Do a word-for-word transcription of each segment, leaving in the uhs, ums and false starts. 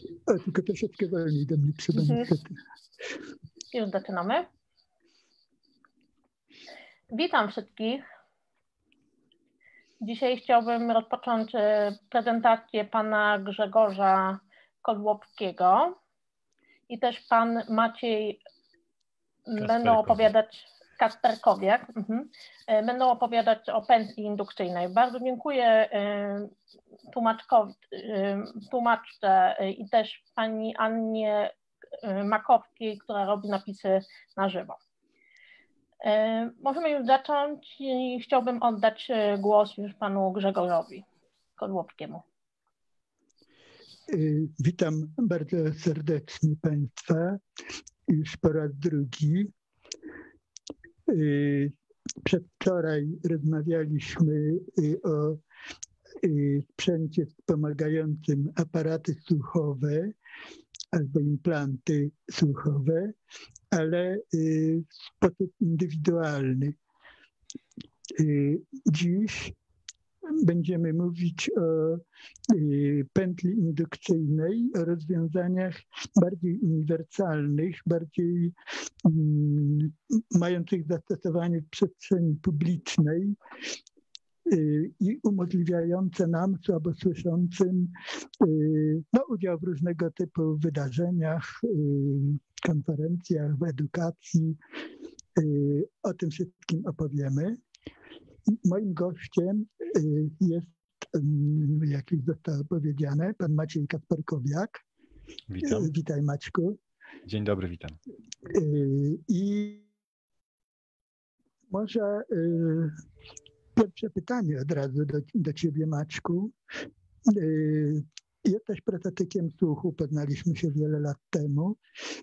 O, tylko troszeczkę wolniej do mnie trzeba Mhm. niestety. Już zaczynamy. Witam wszystkich. Dzisiaj chciałbym rozpocząć prezentację pana Grzegorza Kozłowskiego i też pan Maciej będą opowiadać, Kasperkowiak, mhm. będą opowiadać o pensji indukcyjnej. Bardzo dziękuję tłumaczkowi, tłumaczce i też pani Annie Makowskiej, która robi napisy na żywo. Możemy już zacząć i chciałbym oddać głos już panu Grzegorzowi Kozłowskiemu. Witam bardzo serdecznie państwa już po raz drugi. Przedwczoraj rozmawialiśmy o sprzęcie wspomagającym aparaty słuchowe albo implanty słuchowe, ale w sposób indywidualny. Dziś będziemy mówić o pętli indukcyjnej, o rozwiązaniach bardziej uniwersalnych, bardziej um, mających zastosowanie w przestrzeni publicznej i umożliwiające nam, słabosłyszącym, no, udział w różnego typu wydarzeniach, konferencjach, w edukacji. O tym wszystkim opowiemy. Moim gościem jest, jak już zostało powiedziane, pan Maciej Kasperkowiak. Witam. Witaj, Maćku. Dzień dobry, witam. I może pierwsze pytanie od razu do, do ciebie, Maćku. Jesteś prototykiem słuchu, poznaliśmy się wiele lat temu.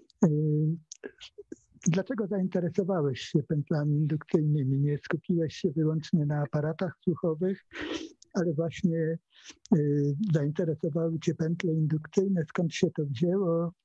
Dlaczego zainteresowałeś się pętlami indukcyjnymi? Nie skupiłeś się wyłącznie na aparatach słuchowych, ale właśnie y, zainteresowały cię pętle indukcyjne. Skąd się to wzięło?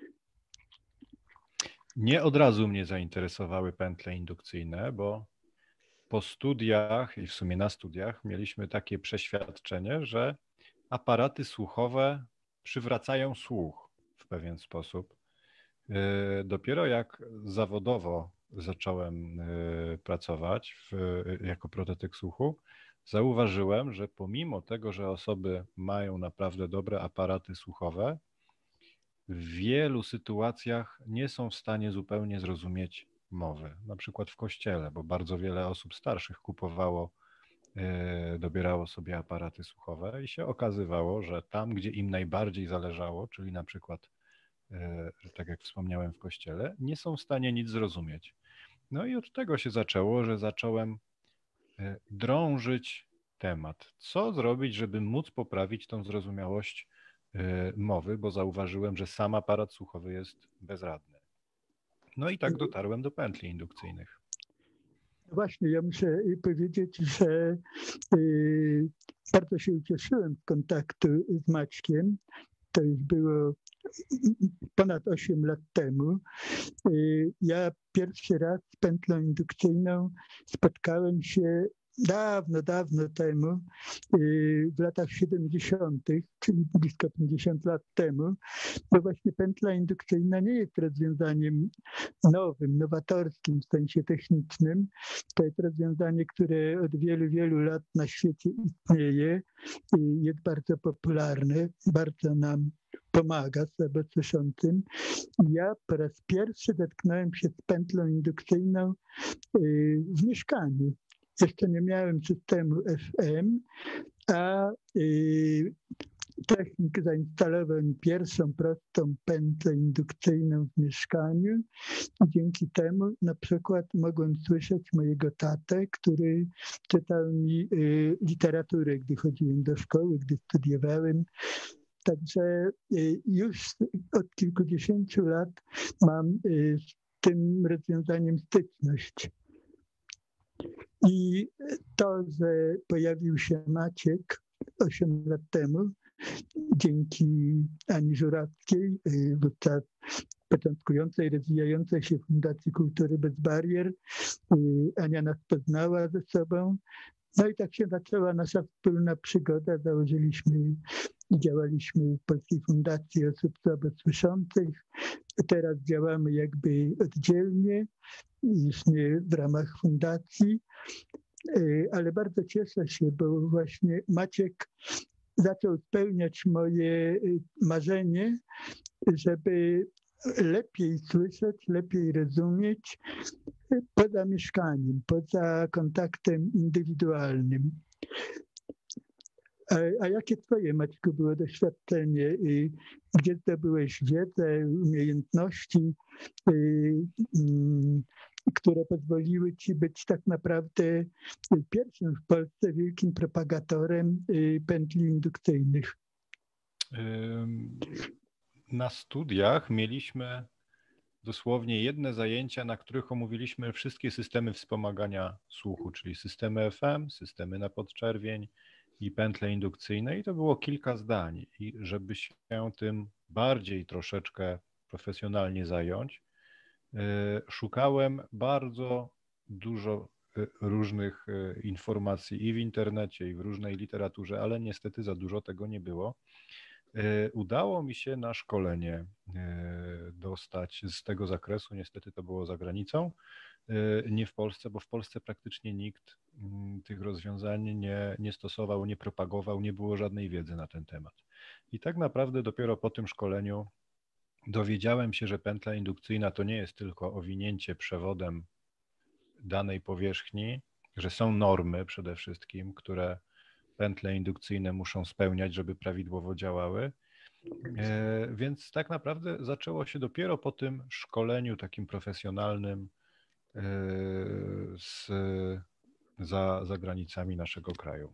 Nie od razu mnie zainteresowały pętle indukcyjne, bo po studiach i w sumie na studiach mieliśmy takie przeświadczenie, że aparaty słuchowe przywracają słuch w pewien sposób. Dopiero jak zawodowo zacząłem pracować w, jako prototyk słuchu, zauważyłem, że pomimo tego, że osoby mają naprawdę dobre aparaty słuchowe, w wielu sytuacjach nie są w stanie zupełnie zrozumieć mowy. Na przykład w kościele, bo bardzo wiele osób starszych kupowało, dobierało sobie aparaty słuchowe i się okazywało, że tam, gdzie im najbardziej zależało, czyli na przykład tak jak wspomniałem w kościele, nie są w stanie nic zrozumieć. No i od tego się zaczęło, że zacząłem drążyć temat. Co zrobić, żeby móc poprawić tą zrozumiałość mowy, bo zauważyłem, że sam aparat słuchowy jest bezradny. No i tak dotarłem do pętli indukcyjnych. Właśnie, ja muszę powiedzieć, że bardzo się ucieszyłem z kontaktu z Maćkiem. To już było ponad osiem lat temu. Ja pierwszy raz z pętlą indukcyjną spotkałem się dawno, dawno temu, w latach siedemdziesiątych, czyli blisko pięćdziesiąt lat temu, bo właśnie pętla indukcyjna nie jest rozwiązaniem nowym, nowatorskim w sensie technicznym. To jest rozwiązanie, które od wielu, wielu lat na świecie istnieje, jest bardzo popularne, bardzo nam pomaga słabosłyszącym. Ja po raz pierwszy zetknąłem się z pętlą indukcyjną w mieszkaniu. Jeszcze nie miałem systemu F M, a technik zainstalował mi pierwszą prostą pętlę indukcyjną w mieszkaniu. Dzięki temu na przykład mogłem słyszeć mojego tatę, który czytał mi literaturę, gdy chodziłem do szkoły, gdy studiowałem. Także już od kilkudziesięciu lat mam z tym rozwiązaniem styczność. I to, że pojawił się Maciek osiem lat temu, dzięki Ani Żurawskiej, wówczas początkującej, rozwijającej się Fundacji Kultury Bez Barier. Ania nas poznała ze sobą No i tak się zaczęła nasza wspólna przygoda. Założyliśmy i działaliśmy w Polskiej Fundacji Osób Słabosłyszących. Teraz działamy jakby oddzielnie, już nie w ramach fundacji, ale bardzo cieszę się, bo właśnie Maciek zaczął spełniać moje marzenie, żeby lepiej słyszeć, lepiej rozumieć poza mieszkaniem, poza kontaktem indywidualnym. A, a jakie twoje, Maćku, było doświadczenie? Gdzie zdobyłeś wiedzę, umiejętności, które pozwoliły ci być tak naprawdę pierwszym w Polsce wielkim propagatorem pętli indukcyjnych? Na studiach mieliśmy dosłownie jedne zajęcia, na których omówiliśmy wszystkie systemy wspomagania słuchu, czyli systemy F M, systemy na podczerwień i pętle indukcyjne, i to było kilka zdań. I żeby się tym bardziej troszeczkę profesjonalnie zająć, szukałem bardzo dużo różnych informacji i w internecie, i w różnej literaturze, ale niestety za dużo tego nie było. Udało mi się na szkolenie dostać z tego zakresu, niestety to było za granicą, nie w Polsce, bo w Polsce praktycznie nikt tych rozwiązań nie, nie stosował, nie propagował, nie było żadnej wiedzy na ten temat. I tak naprawdę dopiero po tym szkoleniu dowiedziałem się, że pętla indukcyjna to nie jest tylko owinięcie przewodem danej powierzchni, że są normy przede wszystkim, które pętle indukcyjne muszą spełniać, żeby prawidłowo działały. Więc tak naprawdę zaczęło się dopiero po tym szkoleniu takim profesjonalnym z, za, za granicami naszego kraju.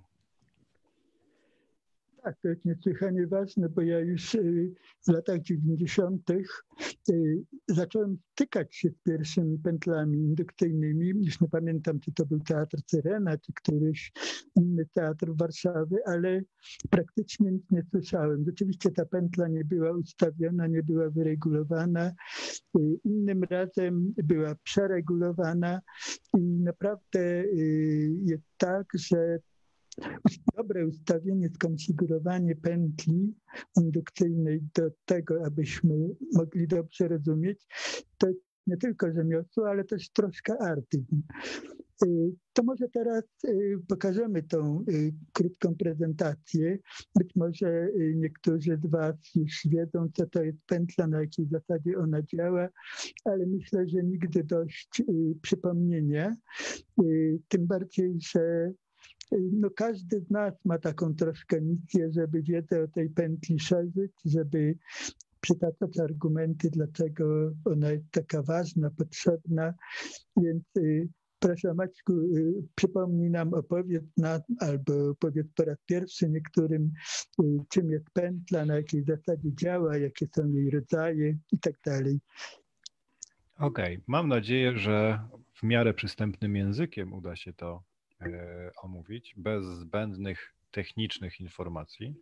Tak, to jest niesłychanie ważne, bo ja już w latach dziewięćdziesiątych zacząłem stykać się z pierwszymi pętlami indukcyjnymi. Już nie pamiętam, czy to był Teatr Syrena, czy któryś inny teatr Warszawy, ale praktycznie nic nie słyszałem. Rzeczywiście ta pętla nie była ustawiona, nie była wyregulowana. Innym razem była przeregulowana i naprawdę jest tak, że dobre ustawienie, skonfigurowanie pętli indukcyjnej do tego, abyśmy mogli dobrze rozumieć, to nie tylko rzemiosło, ale też troszkę artyzm. To może teraz pokażemy tą krótką prezentację. Być może niektórzy z was już wiedzą, co to jest pętla, na jakiej zasadzie ona działa, ale myślę, że nigdy dość przypomnienia. Tym bardziej, że no każdy z nas ma taką troszkę misję, żeby wiedzę o tej pętli szerzyć, żeby przytaczać argumenty, dlaczego ona jest taka ważna, potrzebna. Więc y, proszę Maćku, y, przypomnij nam, opowiedz nam, albo powiedz po raz pierwszy niektórym, y, czym jest pętla, na jakiej zasadzie działa, jakie są jej rodzaje i tak dalej. Okej, okay. Mam nadzieję, że w miarę przystępnym językiem uda się to omówić, bez zbędnych technicznych informacji.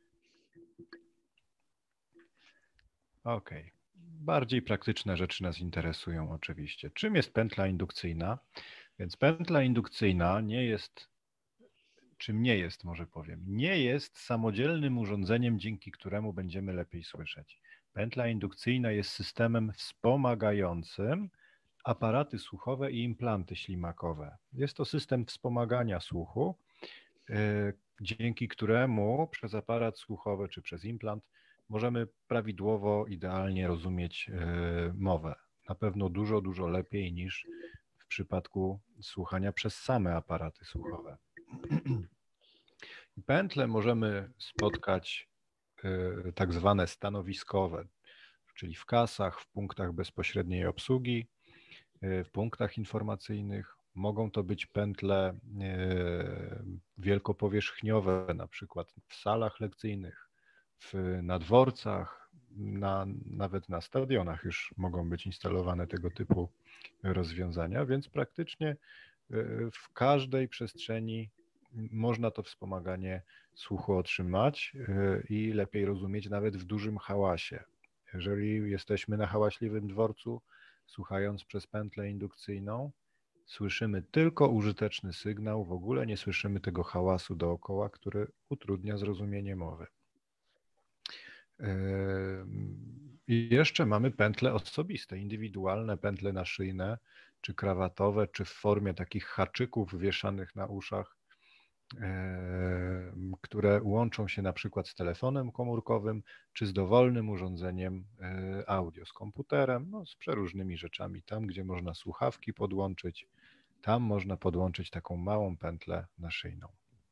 Ok. Bardziej praktyczne rzeczy nas interesują oczywiście. Czym jest pętla indukcyjna? Więc pętla indukcyjna nie jest, czym nie jest, może powiem, nie jest samodzielnym urządzeniem, dzięki któremu będziemy lepiej słyszeć. Pętla indukcyjna jest systemem wspomagającym aparaty słuchowe i implanty ślimakowe. Jest to system wspomagania słuchu, dzięki któremu przez aparat słuchowy czy przez implant możemy prawidłowo, idealnie rozumieć mowę. Na pewno dużo, dużo lepiej niż w przypadku słuchania przez same aparaty słuchowe. Pętle możemy spotkać tak zwane stanowiskowe, czyli w kasach, w punktach bezpośredniej obsługi, w punktach informacyjnych. Mogą to być pętle wielkopowierzchniowe, na przykład w salach lekcyjnych, w, na dworcach, na, nawet na stadionach już mogą być instalowane tego typu rozwiązania, więc praktycznie w każdej przestrzeni można to wspomaganie słuchu otrzymać i lepiej rozumieć nawet w dużym hałasie. Jeżeli jesteśmy na hałaśliwym dworcu, słuchając przez pętlę indukcyjną, Słyszymy tylko użyteczny sygnał, w ogóle nie słyszymy tego hałasu dookoła, który utrudnia zrozumienie mowy. I jeszcze mamy pętle osobiste, indywidualne pętle naszyjne, czy krawatowe, czy w formie takich haczyków wieszanych na uszach, które łączą się na przykład z telefonem komórkowym, czy z dowolnym urządzeniem audio, z komputerem, no, z przeróżnymi rzeczami. Tam, gdzie można słuchawki podłączyć, tam można podłączyć taką małą pętlę naszyjną.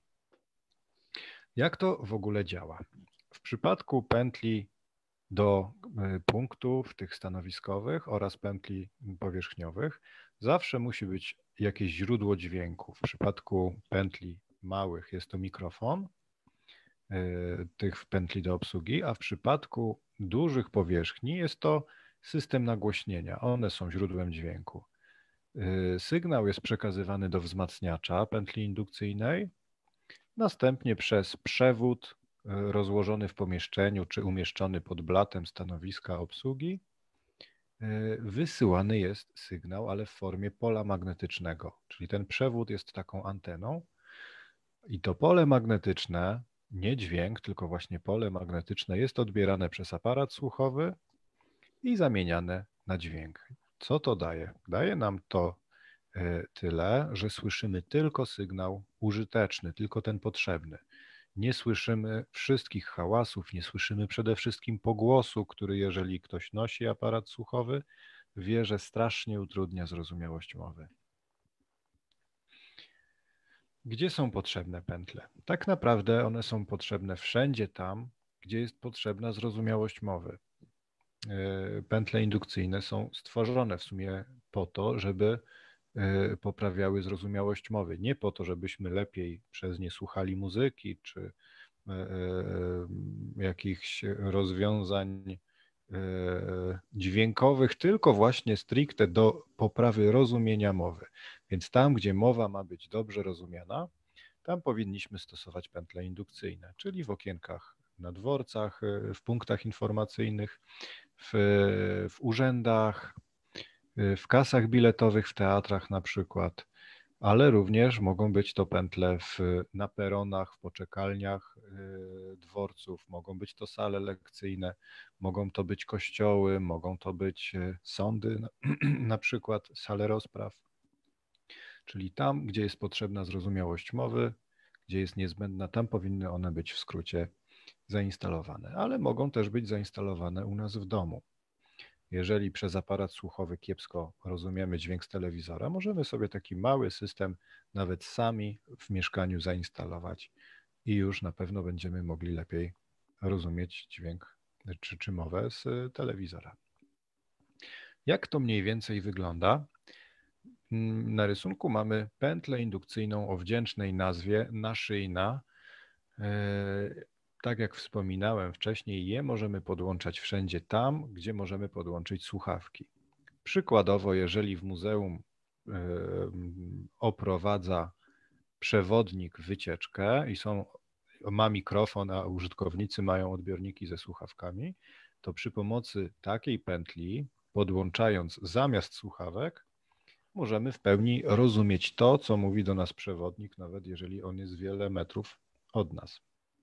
Jak to w ogóle działa? W przypadku pętli do punktów tych stanowiskowych oraz pętli powierzchniowych zawsze musi być jakieś źródło dźwięku. W przypadku pętli małych jest to mikrofon, tych pętli do obsługi, a w przypadku dużych powierzchni jest to system nagłośnienia. One są źródłem dźwięku. Sygnał jest przekazywany do wzmacniacza pętli indukcyjnej, następnie przez przewód rozłożony w pomieszczeniu czy umieszczony pod blatem stanowiska obsługi wysyłany jest sygnał, ale w formie pola magnetycznego, czyli ten przewód jest taką anteną i to pole magnetyczne, nie dźwięk, tylko właśnie pole magnetyczne jest odbierane przez aparat słuchowy i zamieniane na dźwięk. Co to daje? Daje nam to tyle, że słyszymy tylko sygnał użyteczny, tylko ten potrzebny. Nie słyszymy wszystkich hałasów, nie słyszymy przede wszystkim pogłosu, który jeżeli ktoś nosi aparat słuchowy, wie, że strasznie utrudnia zrozumiałość mowy. Gdzie są potrzebne pętle? Tak naprawdę one są potrzebne wszędzie tam, gdzie jest potrzebna zrozumiałość mowy. Pętle indukcyjne są stworzone w sumie po to, żeby poprawiały zrozumiałość mowy. Nie po to, żebyśmy lepiej przez nie słuchali muzyki, czy jakichś rozwiązań dźwiękowych, tylko właśnie stricte do poprawy rozumienia mowy. Więc tam, gdzie mowa ma być dobrze rozumiana, tam powinniśmy stosować pętle indukcyjne, czyli w okienkach na dworcach, w punktach informacyjnych, w, w urzędach, w kasach biletowych, w teatrach na przykład, ale również mogą być to pętle w, na peronach, w poczekalniach dworców, mogą być to sale lekcyjne, mogą to być kościoły, mogą to być sądy, na przykład sale rozpraw, czyli tam, gdzie jest potrzebna zrozumiałość mowy, gdzie jest niezbędna, tam powinny one być w skrócie zainstalowane, ale mogą też być zainstalowane u nas w domu. Jeżeli przez aparat słuchowy kiepsko rozumiemy dźwięk z telewizora, możemy sobie taki mały system nawet sami w mieszkaniu zainstalować i już na pewno będziemy mogli lepiej rozumieć dźwięk czy, czy mowę z telewizora. Jak to mniej więcej wygląda? Na rysunku mamy pętlę indukcyjną o wdzięcznej nazwie naszyjna. Tak jak wspominałem wcześniej, je możemy podłączać wszędzie tam, gdzie możemy podłączyć słuchawki. Przykładowo, jeżeli w muzeum y, oprowadza przewodnik wycieczkę i są, ma mikrofon, a użytkownicy mają odbiorniki ze słuchawkami, to przy pomocy takiej pętli, podłączając zamiast słuchawek, możemy w pełni rozumieć to, co mówi do nas przewodnik, nawet jeżeli on jest wiele metrów od nas.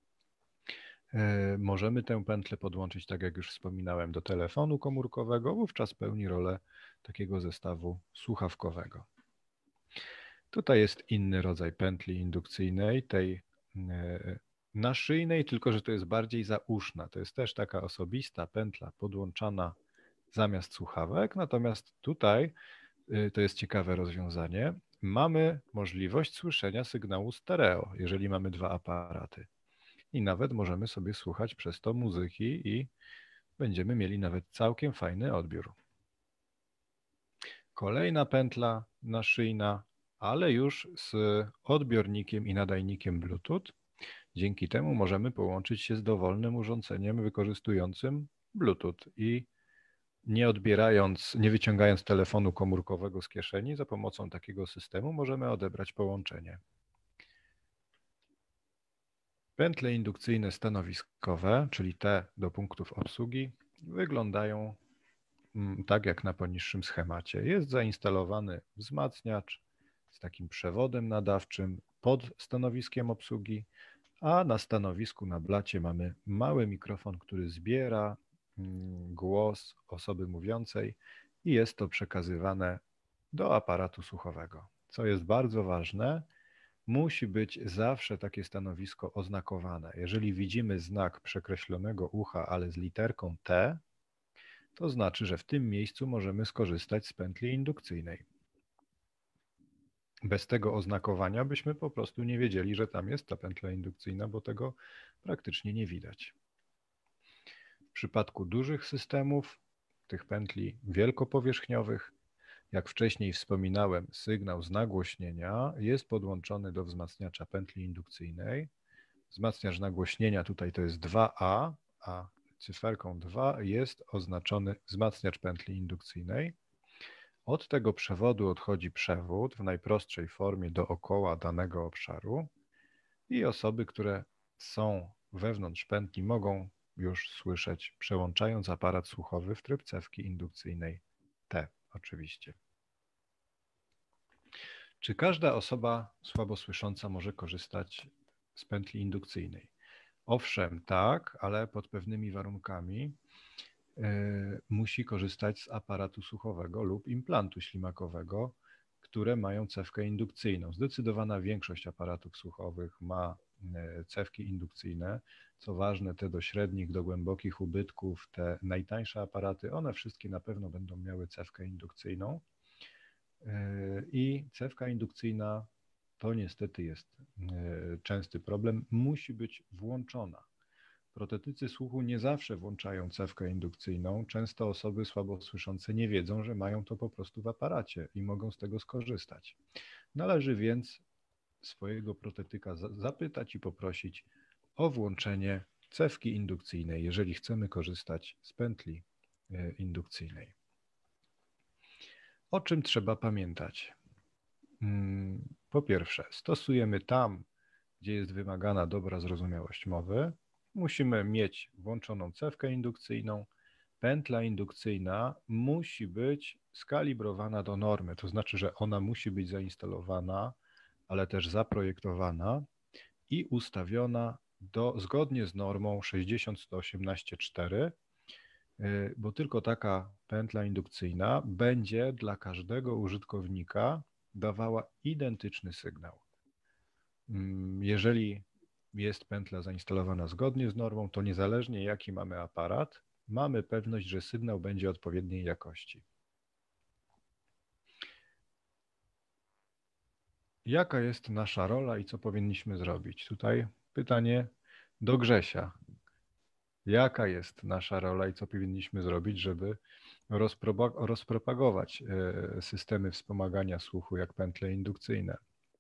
Możemy tę pętlę podłączyć, tak jak już wspominałem, do telefonu komórkowego, wówczas pełni rolę takiego zestawu słuchawkowego. Tutaj jest inny rodzaj pętli indukcyjnej, tej naszyjnej, tylko że to jest bardziej zauszna. To jest też taka osobista pętla podłączana zamiast słuchawek, natomiast tutaj, to jest ciekawe rozwiązanie, mamy możliwość słyszenia sygnału stereo, jeżeli mamy dwa aparaty. I nawet możemy sobie słuchać przez to muzyki i będziemy mieli nawet całkiem fajny odbiór. Kolejna pętla naszyjna, ale już z odbiornikiem i nadajnikiem Bluetooth. Dzięki temu możemy połączyć się z dowolnym urządzeniem wykorzystującym Bluetooth i nie odbierając, nie wyciągając telefonu komórkowego z kieszeni, za pomocą takiego systemu możemy odebrać połączenie. Pętle indukcyjne stanowiskowe, czyli te do punktów obsługi, wyglądają tak jak na poniższym schemacie. Jest zainstalowany wzmacniacz, z takim przewodem nadawczym pod stanowiskiem obsługi, a na stanowisku na blacie mamy mały mikrofon, który zbiera głos osoby mówiącej i jest to przekazywane do aparatu słuchowego. Co jest bardzo ważne, musi być zawsze takie stanowisko oznakowane. Jeżeli widzimy znak przekreślonego ucha, ale z literką T, to znaczy, że w tym miejscu możemy skorzystać z pętli indukcyjnej. Bez tego oznakowania byśmy po prostu nie wiedzieli, że tam jest ta pętla indukcyjna, bo tego praktycznie nie widać. W przypadku dużych systemów, tych pętli wielkopowierzchniowych, jak wcześniej wspominałem, sygnał z nagłośnienia jest podłączony do wzmacniacza pętli indukcyjnej. Wzmacniacz nagłośnienia tutaj to jest dwa A, a cyferką dwa jest oznaczony wzmacniacz pętli indukcyjnej. Od tego przewodu odchodzi przewód w najprostszej formie dookoła danego obszaru i osoby, które są wewnątrz pętli, mogą już słyszeć, przełączając aparat słuchowy w tryb cewki indukcyjnej T oczywiście. Czy każda osoba słabosłysząca może korzystać z pętli indukcyjnej? Owszem, tak, ale pod pewnymi warunkami. Musi korzystać z aparatu słuchowego lub implantu ślimakowego, które mają cewkę indukcyjną. Zdecydowana większość aparatów słuchowych ma cewki indukcyjne. Co ważne, te do średnich, do głębokich ubytków, te najtańsze aparaty, one wszystkie na pewno będą miały cewkę indukcyjną. I cewka indukcyjna to niestety jest częsty problem, musi być włączona. Protetycy słuchu nie zawsze włączają cewkę indukcyjną. Często osoby słabosłyszące nie wiedzą, że mają to po prostu w aparacie i mogą z tego skorzystać. Należy więc swojego protetyka zapytać i poprosić o włączenie cewki indukcyjnej, jeżeli chcemy korzystać z pętli indukcyjnej. O czym trzeba pamiętać? Po pierwsze, stosujemy tam, gdzie jest wymagana dobra zrozumiałość mowy. Musimy mieć włączoną cewkę indukcyjną. Pętla indukcyjna musi być skalibrowana do normy, to znaczy, że ona musi być zainstalowana, ale też zaprojektowana i ustawiona do, zgodnie z normą sześćdziesiąt sto osiemnaście cztery, bo tylko taka pętla indukcyjna będzie dla każdego użytkownika dawała identyczny sygnał. Jeżeli jest pętla zainstalowana zgodnie z normą, to niezależnie jaki mamy aparat, mamy pewność, że sygnał będzie odpowiedniej jakości. Jaka jest nasza rola i co powinniśmy zrobić? Tutaj pytanie do Grzesia. Jaka jest nasza rola i co powinniśmy zrobić, żeby rozpropagować systemy wspomagania słuchu jak pętle indukcyjne?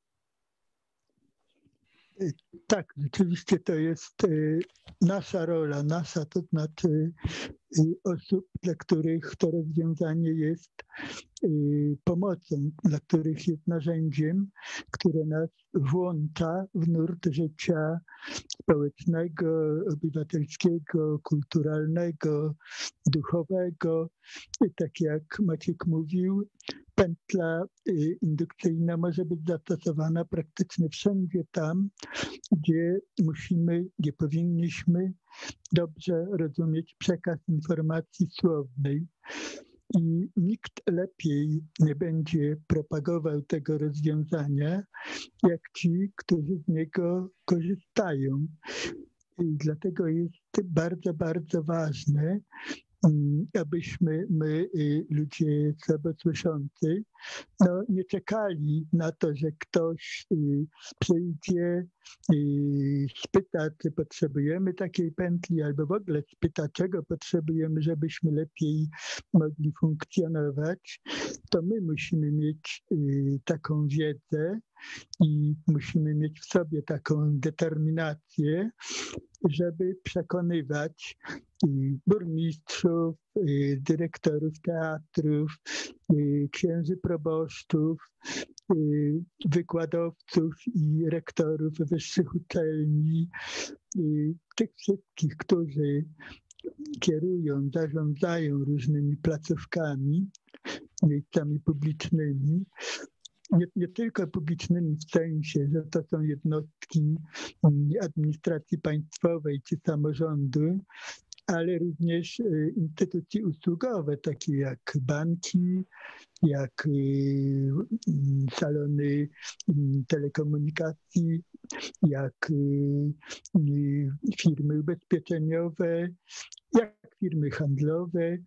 Tak, rzeczywiście to jest nasza rola, nasza, to znaczy osób, dla których to rozwiązanie jest pomocą, dla których jest narzędziem, które nas włącza w nurt życia społecznego, obywatelskiego, kulturalnego, duchowego. I tak jak Maciek mówił, pętla indukcyjna może być zastosowana praktycznie wszędzie tam, gdzie musimy, gdzie powinniśmy dobrze rozumieć przekaz informacji słownej. I nikt lepiej nie będzie propagował tego rozwiązania, jak ci, którzy z niego korzystają. I dlatego jest bardzo, bardzo ważne, abyśmy my, ludzie słabosłyszący, no, nie czekali na to, że ktoś przyjdzie i spyta, czy potrzebujemy takiej pętli, albo w ogóle spyta, czego potrzebujemy, żebyśmy lepiej mogli funkcjonować. To my musimy mieć taką wiedzę i musimy mieć w sobie taką determinację, żeby przekonywać burmistrzów, dyrektorów teatrów, księży proboszczów, wykładowców i rektorów wyższych uczelni, tych wszystkich, którzy kierują, zarządzają różnymi placówkami, miejscami publicznymi, nie, nie tylko publicznymi w sensie, że to są jednostki administracji państwowej czy samorządu, ale również instytucje usługowe, takie jak banki, jak salony telekomunikacji, jak firmy ubezpieczeniowe, jak firmy handlowe.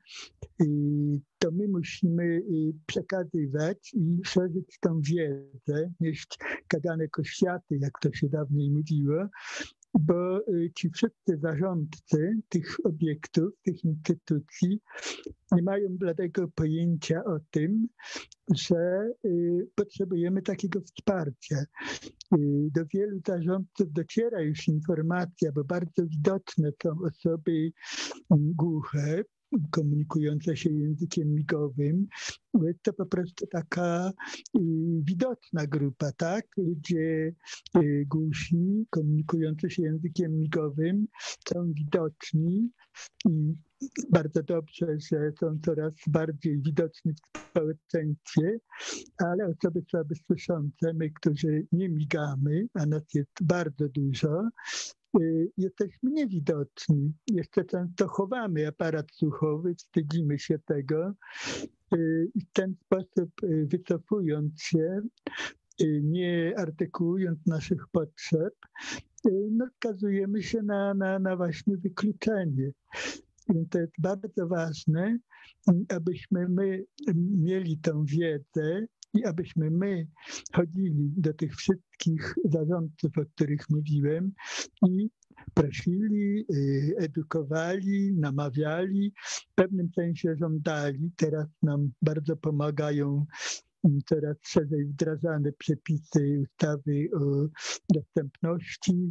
To my musimy przekazywać i szerzyć tą wiedzę, nieść kaganek oświaty, jak to się dawniej mówiło, bo ci wszyscy zarządcy tych obiektów, tych instytucji nie mają bladego pojęcia o tym, że potrzebujemy takiego wsparcia. Do wielu zarządców dociera już informacja, bo bardzo widoczne są osoby głuche, komunikujące się językiem migowym. To po prostu taka widoczna grupa, tak? Ludzie głusi, komunikujący się językiem migowym są widoczni i bardzo dobrze, że są coraz bardziej widoczni w społeczeństwie, ale osoby słabe słyszące, my, którzy nie migamy, a nas jest bardzo dużo, jesteśmy niewidoczni. Jeszcze często chowamy aparat słuchowy, wstydzimy się tego i w ten sposób, wycofując się, nie artykułując naszych potrzeb, no, skazujemy się na, na, na właśnie wykluczenie. Więc to jest bardzo ważne, abyśmy my mieli tę wiedzę i abyśmy my chodzili do tych wszystkich zarządców, o których mówiłem, i prosili, edukowali, namawiali, w pewnym sensie żądali. Teraz nam bardzo pomagają coraz szerzej wdrażane przepisy ustawy o dostępności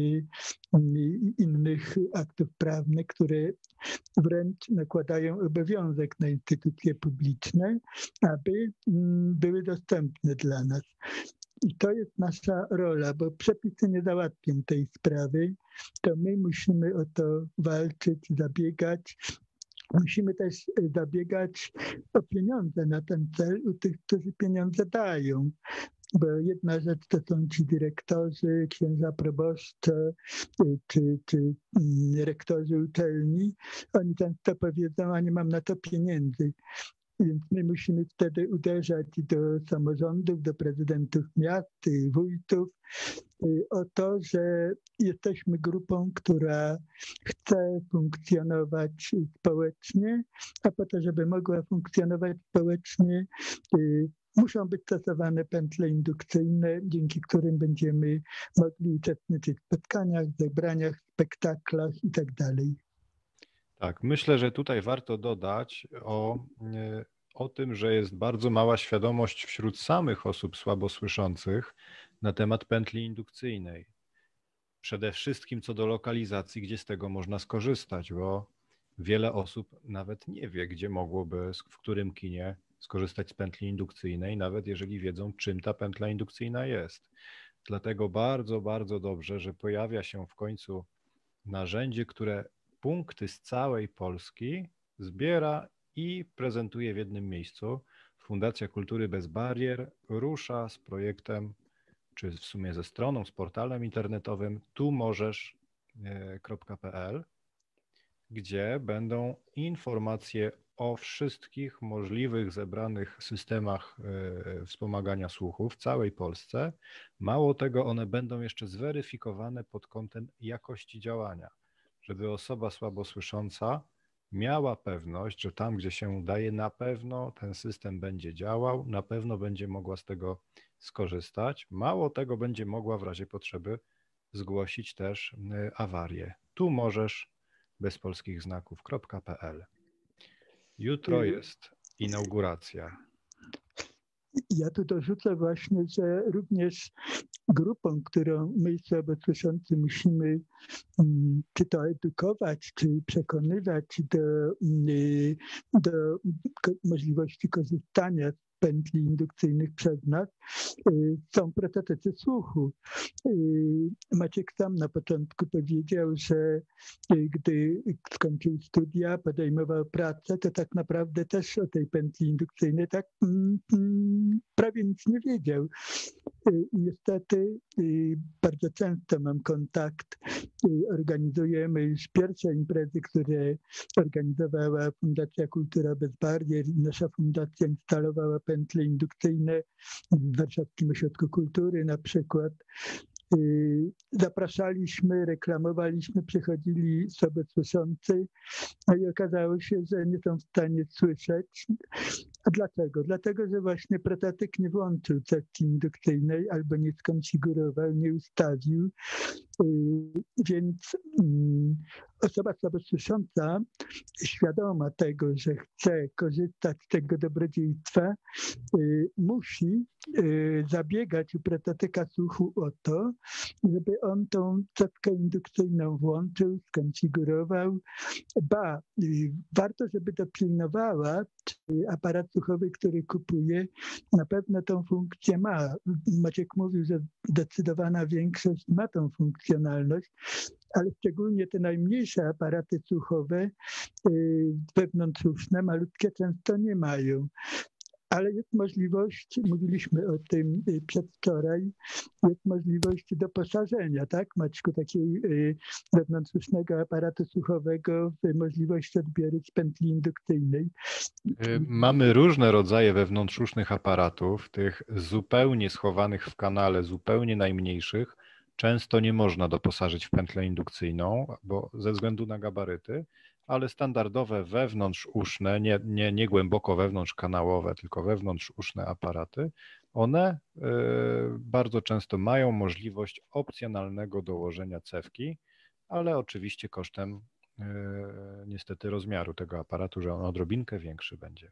i innych aktów prawnych, które wręcz nakładają obowiązek na instytucje publiczne, aby były dostępne dla nas. I to jest nasza rola, bo przepisy nie załatwią tej sprawy. To my musimy o to walczyć, zabiegać. Musimy też zabiegać o pieniądze na ten cel u tych, którzy pieniądze dają. Bo jedna rzecz to są ci dyrektorzy, księża proboszcze czy, czy rektorzy uczelni. Oni często powiedzą, a nie mam na to pieniędzy. Więc my musimy wtedy uderzać do samorządów, do prezydentów miast, wójtów o to, że jesteśmy grupą, która chce funkcjonować społecznie, a po to, żeby mogła funkcjonować społecznie, muszą być stosowane pętle indukcyjne, dzięki którym będziemy mogli uczestniczyć w spotkaniach, zebraniach, spektaklach itd. Tak, myślę, że tutaj warto dodać o, o tym, że jest bardzo mała świadomość wśród samych osób słabosłyszących na temat pętli indukcyjnej. Przede wszystkim co do lokalizacji, gdzie z tego można skorzystać, bo wiele osób nawet nie wie, gdzie mogłoby, w którym kinie skorzystać z pętli indukcyjnej, nawet jeżeli wiedzą, czym ta pętla indukcyjna jest. Dlatego bardzo, bardzo dobrze, że pojawia się w końcu narzędzie, które punkty z całej Polski zbiera i prezentuje w jednym miejscu. Fundacja Kultury Bez Barier rusza z projektem, czy w sumie ze stroną, z portalem internetowym tu możesz kropka pe el, gdzie będą informacje o wszystkich możliwych zebranych systemach wspomagania słuchu w całej Polsce. Mało tego, one będą jeszcze zweryfikowane pod kątem jakości działania, żeby osoba słabosłysząca miała pewność, że tam, gdzie się daje, na pewno ten system będzie działał, na pewno będzie mogła z tego skorzystać. Mało tego, będzie mogła w razie potrzeby zgłosić też awarię. Tu możesz bez polskich znaków kropka pe el. Jutro jest inauguracja. Ja tu dorzucę właśnie, że również grupą, którą my słabosłyszący musimy czy to edukować, czy przekonywać do, do możliwości korzystania z pętli indukcyjnych przez nas, są protetycy słuchu. Maciek sam na początku powiedział, że gdy skończył studia, podejmował pracę, to tak naprawdę też o tej pętli indukcyjnej tak prawie nic nie wiedział. Niestety bardzo często mam kontakt, organizujemy już pierwsze imprezy, które organizowała Fundacja Kultura Bez Barier i nasza fundacja instalowała pętle indukcyjne w Warszawskim Ośrodku Kultury na przykład. Zapraszaliśmy, reklamowaliśmy, przychodzili osoby słyszący, no i okazało się, że nie są w stanie słyszeć. A dlaczego? Dlatego, że właśnie protetyk nie włączył cewki indukcyjnej albo nie skonfigurował, nie ustawił. Więc osoba słabosłysząca, świadoma tego, że chce korzystać z tego dobrodziejstwa, musi zabiegać u protetyka słuchu o to, żeby on tą cewkę indukcyjną włączył, skonfigurował. Ba, warto, żeby dopilnowała, czy aparat słuchowy, który kupuje, na pewno tą funkcję ma. Maciek mówił, że zdecydowana większość ma tą funkcjonalność, ale szczególnie te najmniejsze aparaty słuchowe, wewnątrzuszne, malutkie, często nie mają. Ale jest możliwość, mówiliśmy o tym przedwczoraj, jest możliwość doposażenia, tak, Maćku, takiej wewnątrzusznego aparatu słuchowego w możliwość odbioru z pętli indukcyjnej. Mamy różne rodzaje wewnątrzusznych aparatów, tych zupełnie schowanych w kanale, zupełnie najmniejszych. Często nie można doposażyć w pętlę indukcyjną, bo ze względu na gabaryty, ale standardowe wewnątrzuszne, nie, nie, nie głęboko wewnątrzkanałowe, tylko wewnątrzuszne aparaty, one y, bardzo często mają możliwość opcjonalnego dołożenia cewki, ale oczywiście kosztem y, niestety rozmiaru tego aparatu, że on odrobinkę większy będzie.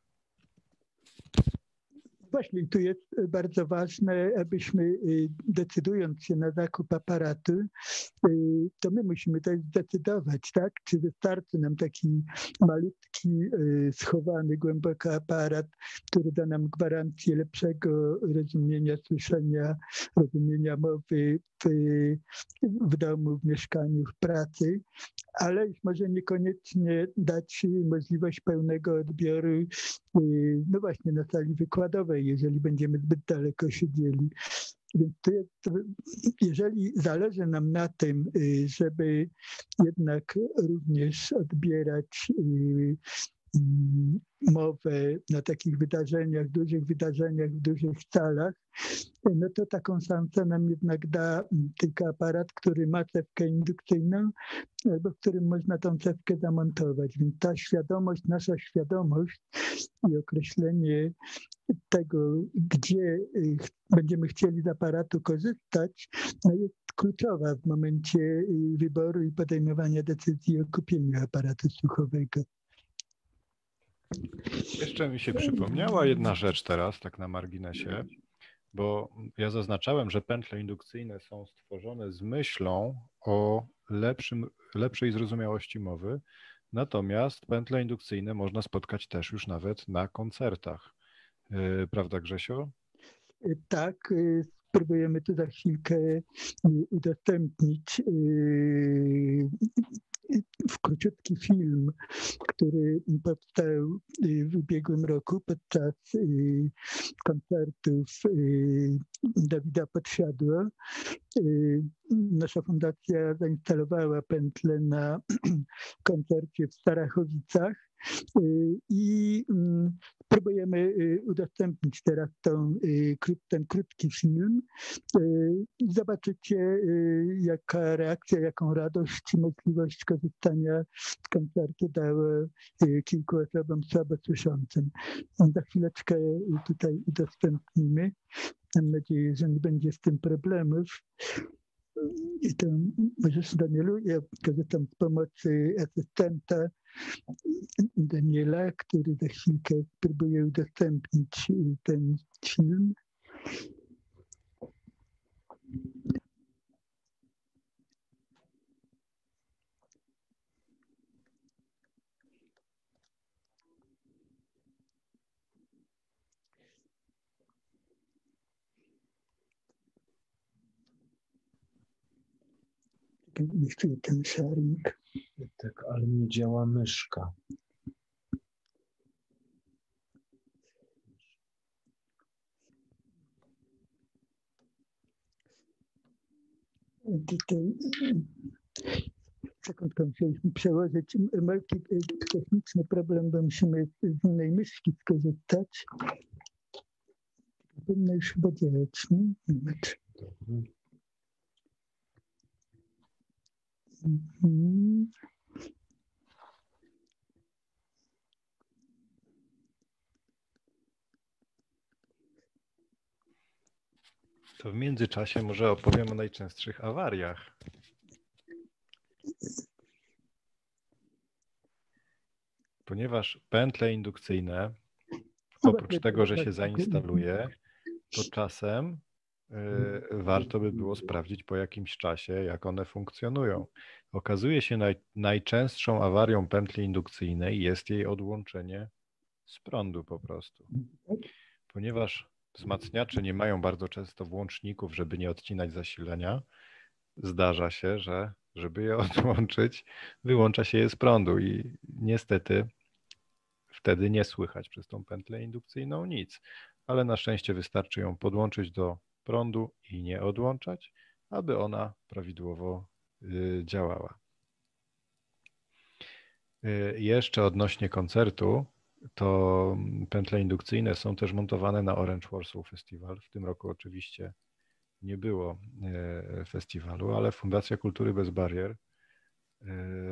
Właśnie tu jest bardzo ważne, abyśmy decydując się na zakup aparatu, to my musimy też zdecydować, tak? Czy wystarczy nam taki malutki, schowany głęboko aparat, który da nam gwarancję lepszego rozumienia, słyszenia, rozumienia mowy w, w domu, w mieszkaniu, w pracy, ale już może niekoniecznie dać możliwość pełnego odbioru, no właśnie na sali wykładowej, jeżeli będziemy zbyt daleko siedzieli. Więc to jest, jeżeli zależy nam na tym, żeby jednak również odbierać mowę na takich wydarzeniach, dużych wydarzeniach, w dużych salach, no to taką szansę nam jednak da tylko aparat, który ma cewkę indukcyjną, albo w którym można tą cewkę zamontować. Więc ta świadomość, nasza świadomość i określenie tego, gdzie będziemy chcieli z aparatu korzystać, no jest kluczowa w momencie wyboru i podejmowania decyzji o kupieniu aparatu słuchowego. Jeszcze mi się przypomniała jedna rzecz teraz, tak na marginesie, bo ja zaznaczałem, że pętle indukcyjne są stworzone z myślą o lepszym, lepszej zrozumiałości mowy, natomiast pętle indukcyjne można spotkać też już nawet na koncertach. Prawda, Grzesio? Tak, spróbujemy tu za chwilkę udostępnić w króciutki film, który powstał w ubiegłym roku podczas koncertów Dawida Podsiadło. Nasza fundacja zainstalowała pętlę na koncercie w Starachowicach i próbujemy udostępnić teraz tą, ten krótki film. Zobaczycie, jaka reakcja, jaką radość i możliwość korzystania z koncertu dało kilku osobom słabosłyszącym. Za chwileczkę tutaj udostępnimy. Mam nadzieję, że nie będzie z tym problemów. I to możesz, Danielu, ja korzystam z pomocy asystenta Daniela, który za chwilkę próbuje udostępnić ten film. Jeszcze ten sharing. Tak, ale nie działa myszka. Tutaj sekundkę musieliśmy przełożyć. Malki, techniczny problem, bo musimy z innej myszki skorzystać. Powinno już chyba działać, nie? Zobacz. Mhm. To w międzyczasie może opowiem o najczęstszych awariach. Ponieważ pętle indukcyjne, oprócz tego, że się zainstaluje, to czasem y, warto by było sprawdzić po jakimś czasie, jak one funkcjonują. Okazuje się, naj, najczęstszą awarią pętli indukcyjnej jest jej odłączenie z prądu po prostu. Ponieważ wzmacniacze nie mają bardzo często włączników, żeby nie odcinać zasilania, zdarza się, że żeby je odłączyć, wyłącza się je z prądu i niestety wtedy nie słychać przez tą pętlę indukcyjną nic, ale na szczęście wystarczy ją podłączyć do prądu i nie odłączać, aby ona prawidłowo y, działała. Y, jeszcze odnośnie koncertu, to pętle indukcyjne są też montowane na Orange Warsaw Festival. W tym roku oczywiście nie było y, festiwalu, ale Fundacja Kultury Bez Barier y,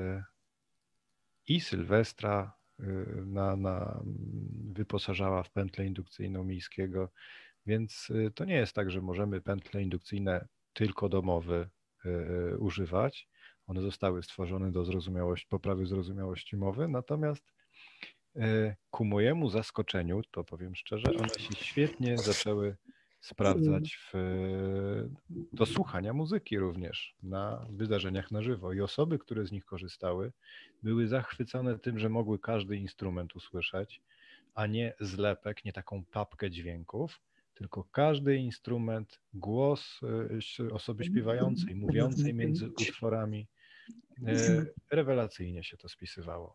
i Sylwestra Na, na, wyposażała w pętlę indukcyjną Miejskiego, więc to nie jest tak, że możemy pętle indukcyjne tylko domowe y, używać. One zostały stworzone do zrozumiałości, poprawy zrozumiałości mowy, natomiast y, ku mojemu zaskoczeniu, to powiem szczerze, one się świetnie zaczęły sprawdzać w, do słuchania muzyki również na wydarzeniach na żywo i osoby, które z nich korzystały, były zachwycone tym, że mogły każdy instrument usłyszeć, a nie zlepek, nie taką papkę dźwięków, tylko każdy instrument, głos osoby śpiewającej, mówiącej między utworami. Rewelacyjnie się to spisywało.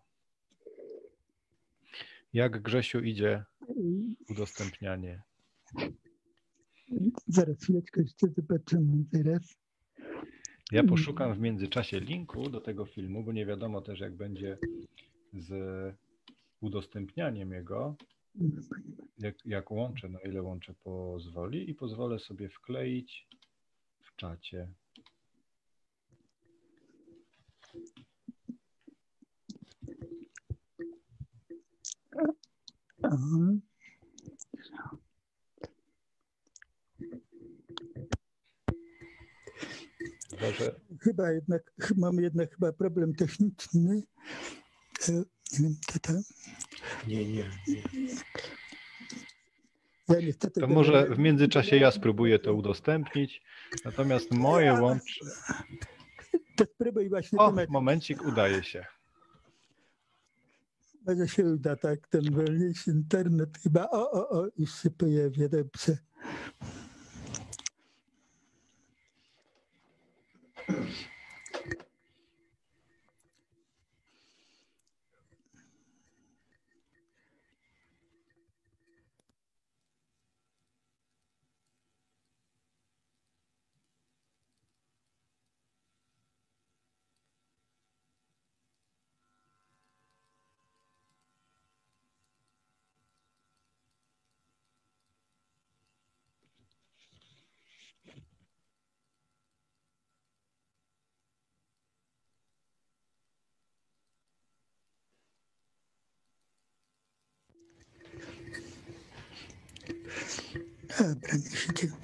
Jak, Grzesiu, idzie udostępnianie? Zaraz, chwileczkę jeszcze zobaczymy teraz. Ja poszukam w międzyczasie linku do tego filmu, bo nie wiadomo też, jak będzie z udostępnianiem jego, jak, jak łączę, na ile łączę pozwoli i pozwolę sobie wkleić w czacie. Aha. Boże. Chyba jednak, mamy jednak chyba problem techniczny. Nie wiem, tata. Nie, nie, nie. Ja niestety To tego może nie- w międzyczasie ja spróbuję to udostępnić, natomiast moje łącze... To spróbuj właśnie O, temat. momencik, udaje się. Może się uda, tak, ten wolniejszy internet chyba. O, o, o, już się pojawia, dobrze. Dobra, niech się dzieje.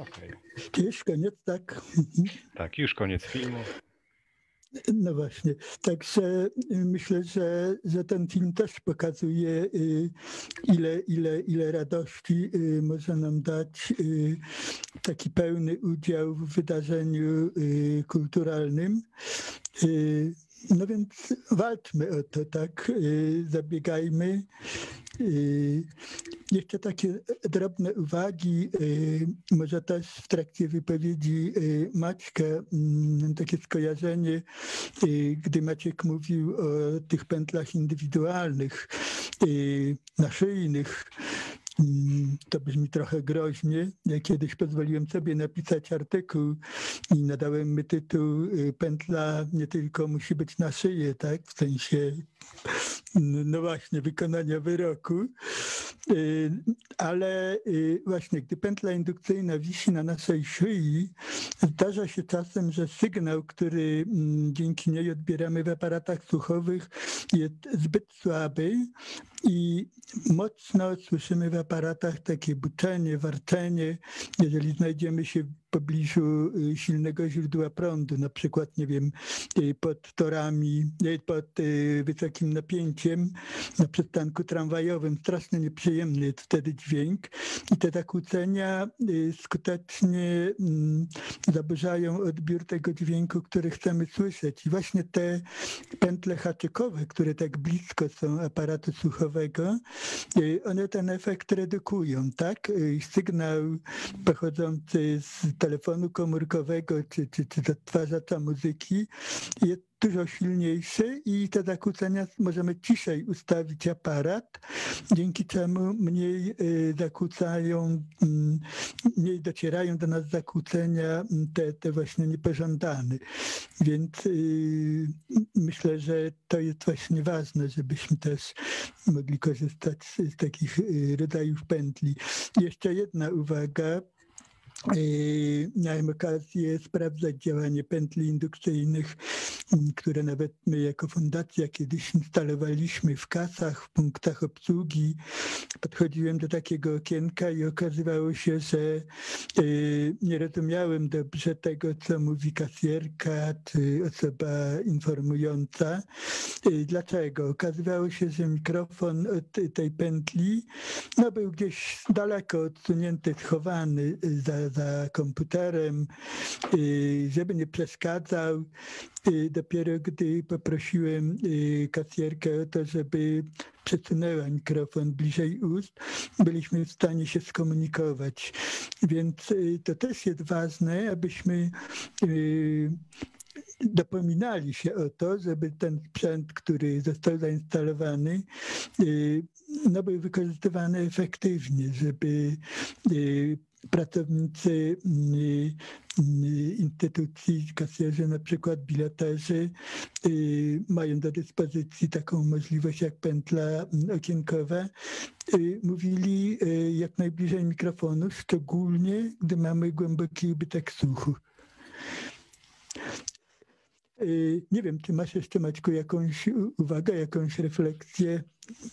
Okej. Czy już koniec, tak? Tak, już koniec filmu. No właśnie, także myślę, że, że ten film też pokazuje, ile, ile, ile radości może nam dać taki pełny udział w wydarzeniu kulturalnym. No więc walczmy o to, tak, zabiegajmy. Jeszcze takie drobne uwagi, może też w trakcie wypowiedzi Maćka, takie skojarzenie, gdy Maciek mówił o tych pętlach indywidualnych, naszyjnych. To brzmi trochę groźnie. Ja kiedyś pozwoliłem sobie napisać artykuł i nadałem mu tytuł "Pętla nie tylko musi być na szyję", tak? W sensie, no właśnie, wykonania wyroku. Ale właśnie, gdy pętla indukcyjna wisi na naszej szyi, zdarza się czasem, że sygnał, który dzięki niej odbieramy w aparatach słuchowych, jest zbyt słaby i mocno słyszymy w aparatach takie buczenie, warczenie, jeżeli znajdziemy się w pobliżu silnego źródła prądu, na przykład, nie wiem, pod torami, pod wysokim napięciem na przystanku tramwajowym. Strasznie nieprzyjemny jest wtedy dźwięk i te zakłócenia skutecznie zaburzają odbiór tego dźwięku, który chcemy słyszeć. I właśnie te pętle haczykowe, które tak blisko są aparatu słuchowego, one ten efekt redukują, tak? Sygnał pochodzący z telefonu komórkowego czy, czy, czy z odtwarzacza muzyki jest dużo silniejszy i te zakłócenia możemy ciszej ustawić aparat, dzięki czemu mniej zakłócają, mniej docierają do nas zakłócenia te, te właśnie niepożądane. Więc myślę, że to jest właśnie ważne, żebyśmy też mogli korzystać z takich rodzajów pętli. Jeszcze jedna uwaga. Miałem okazję sprawdzać działanie pętli indukcyjnych, które nawet my jako fundacja kiedyś instalowaliśmy w kasach, w punktach obsługi. Podchodziłem do takiego okienka i okazywało się, że nie rozumiałem dobrze tego, co mówi kasjerka czy osoba informująca. Dlaczego? Okazywało się, że mikrofon od tej pętli no, był gdzieś daleko odsunięty, schowany za za komputerem, żeby nie przeszkadzał. Dopiero gdy poprosiłem kasjerkę o to, żeby przesunęła mikrofon bliżej ust, byliśmy w stanie się skomunikować. Więc to też jest ważne, abyśmy dopominali się o to, żeby ten sprzęt, który został zainstalowany, no, był wykorzystywany efektywnie, żeby pracownicy instytucji, kasjerzy, na przykład bileterzy, mają do dyspozycji taką możliwość jak pętla okienkowa, mówili jak najbliżej mikrofonu, szczególnie gdy mamy głęboki ubytek słuchu. Nie wiem, czy masz jeszcze, Maćku, jakąś uwagę, jakąś refleksję?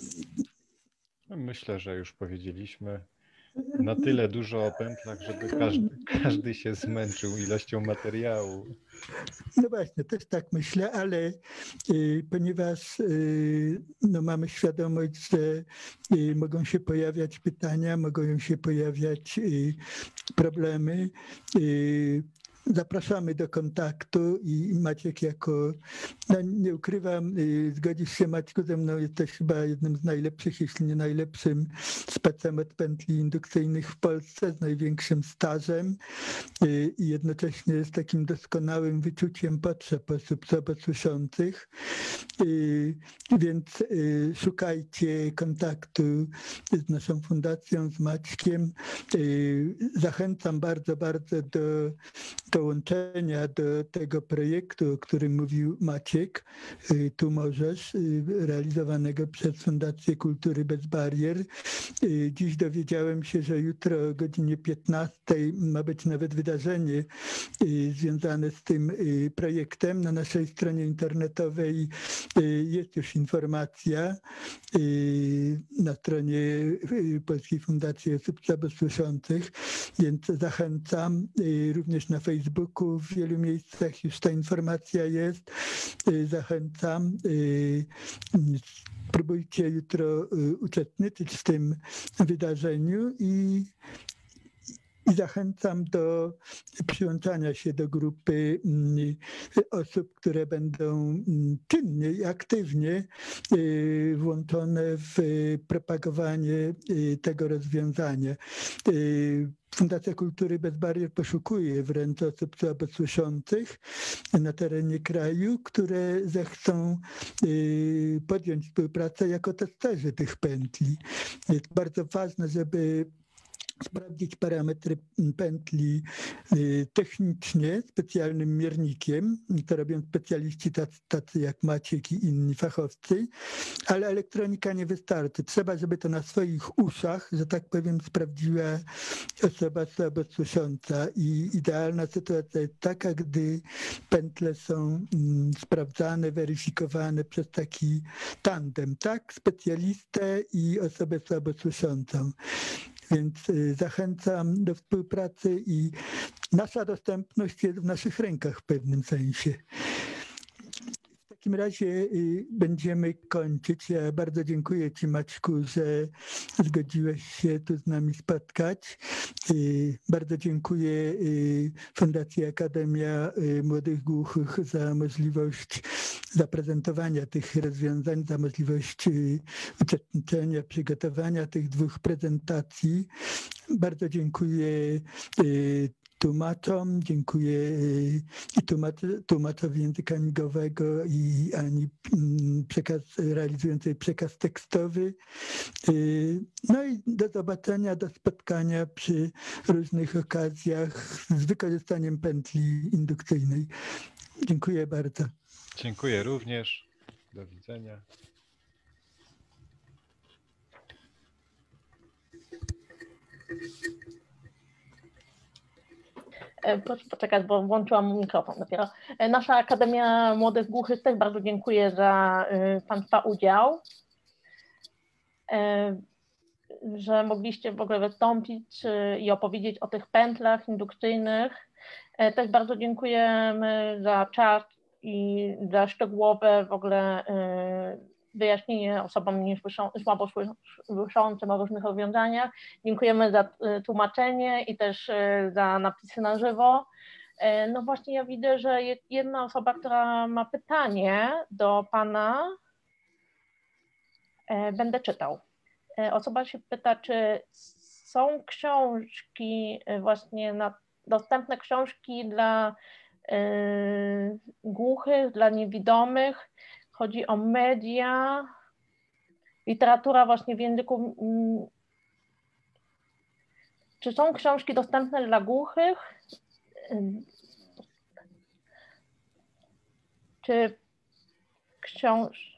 Myślę, że już powiedzieliśmy na tyle dużo o pętlach, żeby każdy, każdy się zmęczył ilością materiału. No właśnie, też tak myślę, ale y, ponieważ y, no mamy świadomość, że y, mogą się pojawiać pytania, mogą się pojawiać y, problemy, y, zapraszamy do kontaktu i Maciek jako, no nie ukrywam, zgodzisz się, Maćku, ze mną, jesteś chyba jednym z najlepszych, jeśli nie najlepszym specem od pętli indukcyjnych w Polsce, z największym stażem i jednocześnie z takim doskonałym wyczuciem potrzeb osób słabosłyszących. Więc szukajcie kontaktu z naszą fundacją, z Maćkiem. Zachęcam bardzo, bardzo do dołączenia do tego projektu, o którym mówił Maciek, Tu możesz, realizowanego przez Fundację Kultury Bez Barier. Dziś dowiedziałem się, że jutro o godzinie piętnastej ma być nawet wydarzenie związane z tym projektem. Na naszej stronie internetowej jest już informacja na stronie Polskiej Fundacji Osób Słabosłyszących, więc zachęcam. Również na Facebooku w wielu miejscach już ta informacja jest. Zachęcam. Spróbujcie jutro uczestniczyć w tym wydarzeniu i, i zachęcam do przyłączania się do grupy osób, które będą czynnie i aktywnie włączone w propagowanie tego rozwiązania. Fundacja Kultury Bez Barier poszukuje wręcz osób słabosłyszących na terenie kraju, które zechcą podjąć współpracę jako testerzy tych pętli. Jest bardzo ważne, żeby sprawdzić parametry pętli technicznie specjalnym miernikiem. To robią specjaliści tacy, tacy jak Maciek i inni fachowcy, ale elektronika nie wystarczy. Trzeba, żeby to na swoich uszach, że tak powiem, sprawdziła osoba słabosłysząca i idealna sytuacja jest taka, gdy pętle są sprawdzane, weryfikowane przez taki tandem, tak? Specjalistę i osobę słabosłyszącą. Więc zachęcam do współpracy i nasza dostępność jest w naszych rękach w pewnym sensie. W takim razie będziemy kończyć. Ja bardzo dziękuję Ci, Maćku, że zgodziłeś się tu z nami spotkać. Bardzo dziękuję Fundacji Akademia Młodych Głuchych za możliwość zaprezentowania tych rozwiązań, za możliwość uczestniczenia, przygotowania tych dwóch prezentacji. Bardzo dziękuję tłumaczom, dziękuję i tłumacz, tłumaczowi języka migowego i Ani przekaz, realizującej przekaz tekstowy. No i do zobaczenia, do spotkania przy różnych okazjach z wykorzystaniem pętli indukcyjnej. Dziękuję bardzo. Dziękuję również. Do widzenia. Proszę poczekać, bo włączyłam mikrofon dopiero. Nasza Akademia Młodych Głuchych też bardzo dziękuję za Państwa udział, że mogliście w ogóle wystąpić i opowiedzieć o tych pętlach indukcyjnych. Też bardzo dziękujemy za czas i za szczegółowe w ogóle wyjaśnienie osobom słabo słyszącym o różnych rozwiązaniach. Dziękujemy za tłumaczenie i też za napisy na żywo. No właśnie ja widzę, że jest jedna osoba, która ma pytanie do Pana. Będę czytał. Osoba się pyta, czy są książki właśnie, na, dostępne książki dla y, głuchych, dla niewidomych. Chodzi o media, literatura właśnie w języku. Czy są książki dostępne dla głuchych? Czy książ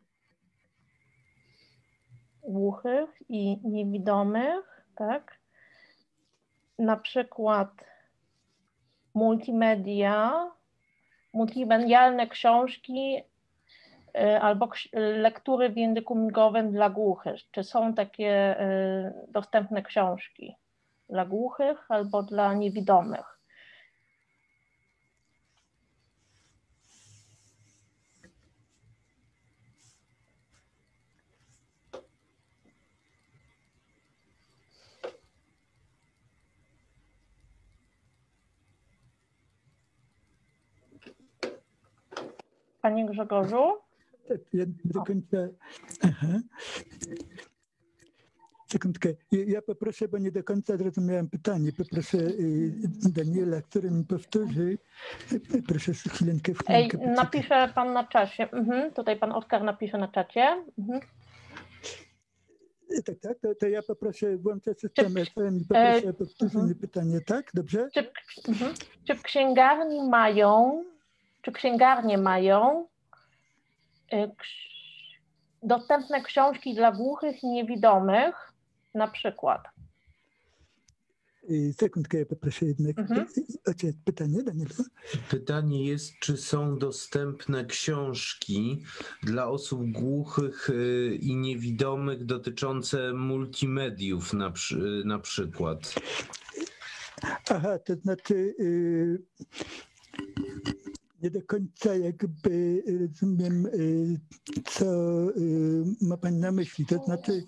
głuchych i niewidomych, tak? Na przykład multimedia, multimedialne książki albo lektury w języku migowym dla głuchych. Czy są takie dostępne książki dla głuchych albo dla niewidomych? Panie Grzegorzu? Tak, ja do końca. Aha. Sekundkę. Ja poproszę, bo nie do końca zrozumiałem pytanie. Poproszę Daniela, który mi powtórzy. Proszę chwilkę. Ej, napisze Pan na czacie. Mhm. Tutaj Pan Oskar napisze na czacie. Mhm. Tak, tak. To, to ja poproszę, włączę system F M i poproszę o powtórzenie mhm. pytania. Tak? Dobrze? Czy, mhm. Czy w księgarni mają, czy księgarnie mają dostępne książki dla głuchych i niewidomych na przykład. Sekundkę, ja poproszę jednak Mhm. o pytanie, Danielu. Pytanie jest, czy są dostępne książki dla osób głuchych y, i niewidomych dotyczące multimediów na, przy, na przykład? Aha, to znaczy yy, nie do końca jakby rozumiem, yy, co yy, ma Pani na myśli. To znaczy,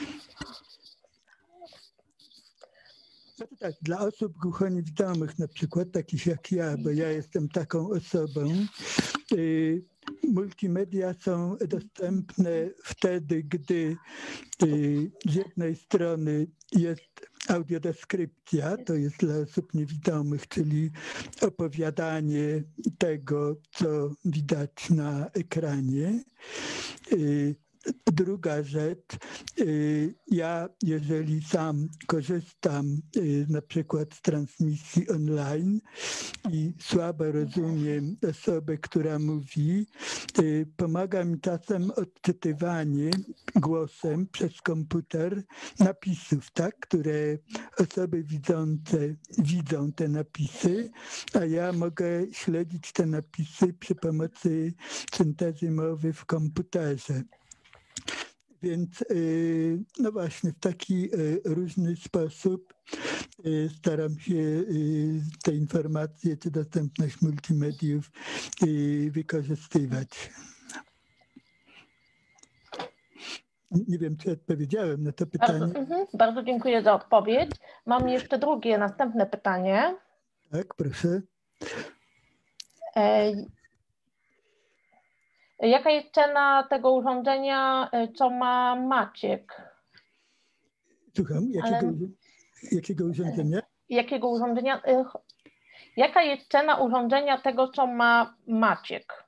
no to tak, dla osób głuchoniewidomych na przykład, takich jak ja, bo ja jestem taką osobą, yy, multimedia są dostępne wtedy, gdy yy, z jednej strony jest audiodeskrypcja, to jest dla osób niewidomych, czyli opowiadanie tego, co widać na ekranie. Yy, Druga rzecz, ja jeżeli sam korzystam na przykład z transmisji online i słabo rozumiem osobę, która mówi, pomaga mi czasem odczytywanie głosem przez komputer napisów, tak, które osoby widzące widzą te napisy, a ja mogę śledzić te napisy przy pomocy syntezy mowy w komputerze. Więc no właśnie w taki różny sposób staram się te informacje czy dostępność multimediów wykorzystywać. Nie wiem, czy odpowiedziałem na to pytanie. Bardzo, mhm, bardzo dziękuję za odpowiedź. Mam jeszcze drugie, następne pytanie. Tak, proszę. E Jaka jest cena tego urządzenia, co ma Maciek? Słucham, jakiego, Ale... jakiego urządzenia? Jakiego urządzenia? Jaka jest cena urządzenia tego, co ma Maciek?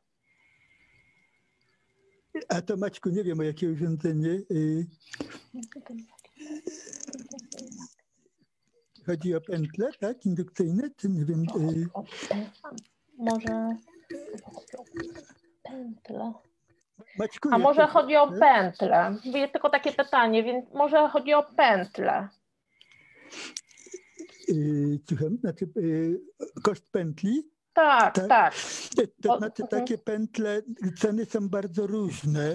A to Maćku, nie wiem, o jakie urządzenie. Chodzi o pętle, tak? Indukcyjne? Czy nie wiem. Może... Pętle. Maćku, A może to... chodzi o pętlę? Jest tylko takie pytanie, więc może chodzi o pętlę. Yy, słucham, znaczy yy, koszt pętli? Tak, tak. tak. To znaczy takie pętle, ceny są bardzo różne.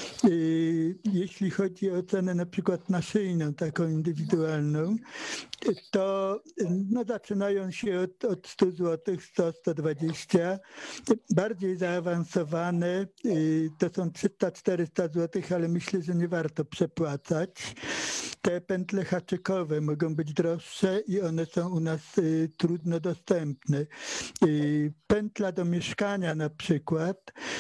Jeśli chodzi o cenę na przykład naszyjną, taką indywidualną, to no, zaczynają się od, od stu złotych, sto, sto dwadzieścia. Bardziej zaawansowane to są trzysta, czterysta złotych, ale myślę, że nie warto przepłacać. Te pętle haczykowe mogą być droższe i one są u nas trudno dostępne. Pętla do mieszkania na przykład,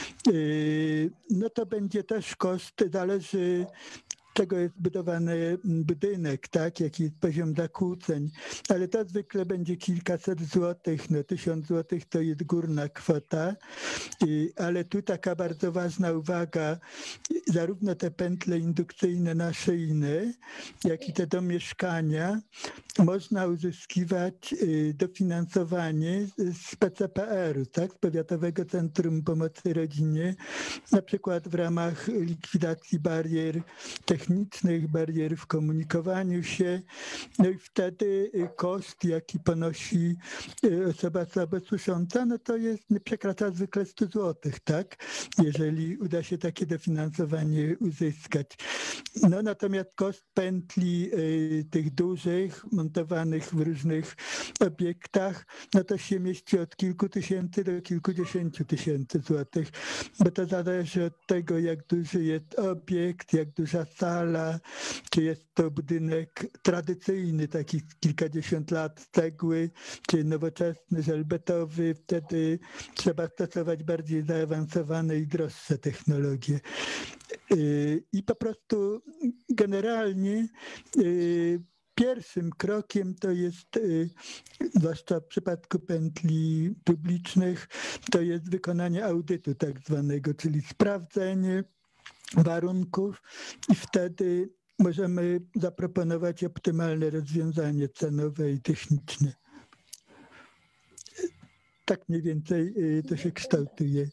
no to będzie też koszt, zależy czego jest budowany budynek, tak, jaki jest poziom zakłóceń, ale to zwykle będzie kilkaset złotych, no tysiąc złotych to jest górna kwota, ale tu taka bardzo ważna uwaga, zarówno te pętle indukcyjne naszyjne, jak i te do mieszkania można uzyskiwać dofinansowanie z P C P R-u, tak, z Powiatowego Centrum Pomocy Rodzinie, na przykład w ramach likwidacji barier technicznych, barier w komunikowaniu się. No i wtedy koszt, jaki ponosi osoba słabosłysząca, no to jest, nie przekracza zwykle stu złotych, tak, jeżeli uda się takie dofinansowanie uzyskać. No natomiast koszt pętli y, tych dużych, montowanych w różnych obiektach, no to się mieści od kilku tysięcy do kilkudziesięciu tysięcy złotych, bo to zależy od tego, jak duży jest obiekt, jak duża sala, czy jest to budynek tradycyjny, taki kilkadziesiąt lat z cegły, czy nowoczesny, żelbetowy, wtedy trzeba stosować bardziej zaawansowane i droższe technologie. I po prostu generalnie pierwszym krokiem to jest, zwłaszcza w przypadku pętli publicznych, to jest wykonanie audytu tak zwanego, czyli sprawdzenie warunków i wtedy możemy zaproponować optymalne rozwiązanie cenowe i techniczne. Tak mniej więcej to się kształtuje.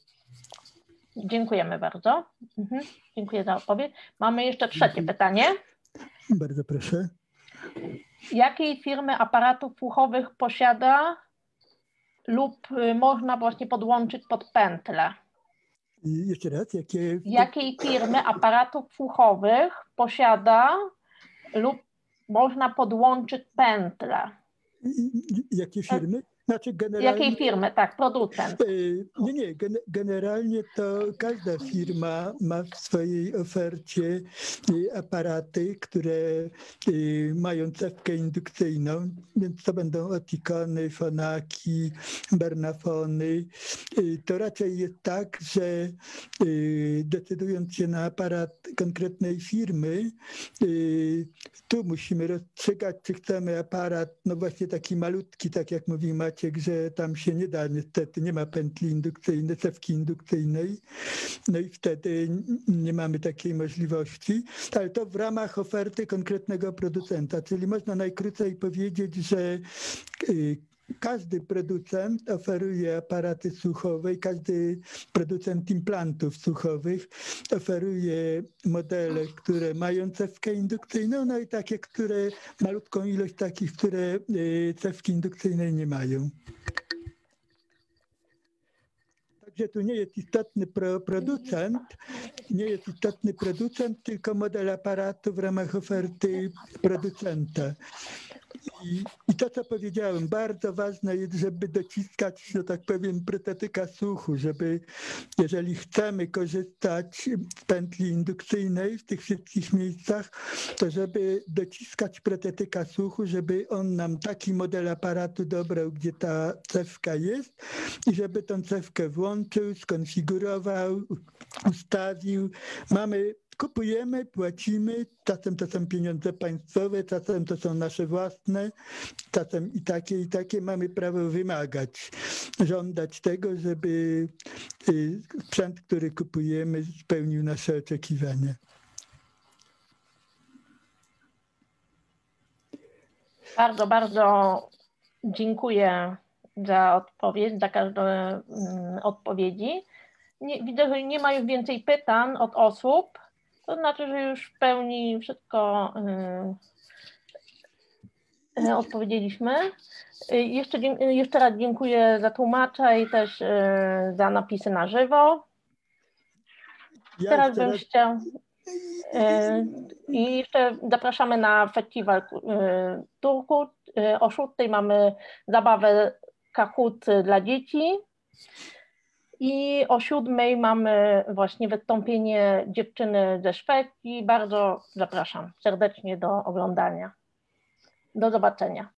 Dziękujemy bardzo. Mhm. Dziękuję za odpowiedź. Mamy jeszcze trzecie pytanie. Bardzo proszę. Jakiej firmy aparatów słuchowych posiada lub można właśnie podłączyć pod pętlę? I jeszcze raz, jakie... Jakiej firmy aparatów słuchowych posiada lub można podłączyć pętlę? Jakie firmy? Znaczy generalnie... Jakiej firmy? Tak, producent. Nie, nie. Generalnie to każda firma ma w swojej ofercie aparaty, które mają cewkę indukcyjną, więc to będą otikony, fonaki, bernafony. To raczej jest tak, że decydując się na aparat konkretnej firmy, tu musimy rozstrzygać, czy chcemy aparat, no właśnie taki malutki, tak jak mówi Maciek, że tam się nie da, niestety nie ma pętli indukcyjnej, cewki indukcyjnej, no i wtedy nie mamy takiej możliwości, ale to w ramach oferty konkretnego producenta, czyli można najkrócej powiedzieć, że każdy producent oferuje aparaty słuchowe, każdy producent implantów słuchowych oferuje modele, które mają cewkę indukcyjną, no i takie, które, malutką ilość takich, które cewki indukcyjnej nie mają. Także tu nie jest istotny pro, producent, nie jest istotny producent, tylko model aparatu w ramach oferty producenta. I, I to, co powiedziałem, bardzo ważne jest, żeby dociskać, że tak powiem, protetyka słuchu, żeby, jeżeli chcemy korzystać z pętli indukcyjnej w tych wszystkich miejscach, to żeby dociskać protetyka słuchu, żeby on nam taki model aparatu dobrał, gdzie ta cewka jest i żeby tą cewkę włączył, skonfigurował, ustawił. Mamy Kupujemy, płacimy, czasem to są pieniądze państwowe, czasem to są nasze własne, czasem i takie, i takie. Mamy prawo wymagać, żądać tego, żeby sprzęt, który kupujemy, spełnił nasze oczekiwania. Bardzo, bardzo dziękuję za odpowiedź, za każde odpowiedzi. Nie, widzę, że nie ma już więcej pytań od osób. To znaczy, że już w pełni wszystko y, y, odpowiedzieliśmy. Y, jeszcze, jeszcze raz dziękuję za tłumacza i też y, za napisy na żywo. Ja Teraz jeszcze bym raz... chciał... Y, I jeszcze zapraszamy na festiwal y, Turku. Y, o szóstej mamy zabawę Kahoot dla dzieci. I o siódmej mamy właśnie wystąpienie dziewczyny ze Szwecji. Bardzo zapraszam serdecznie do oglądania. Do zobaczenia.